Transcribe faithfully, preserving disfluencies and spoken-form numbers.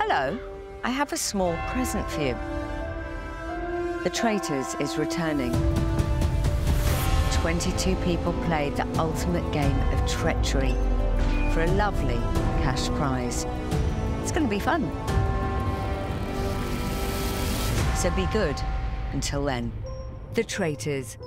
Hello, I have a small present for you. The Traitors is returning. twenty-two people played the ultimate game of treachery for a lovely cash prize. It's going to be fun. So be good until then. The Traitors.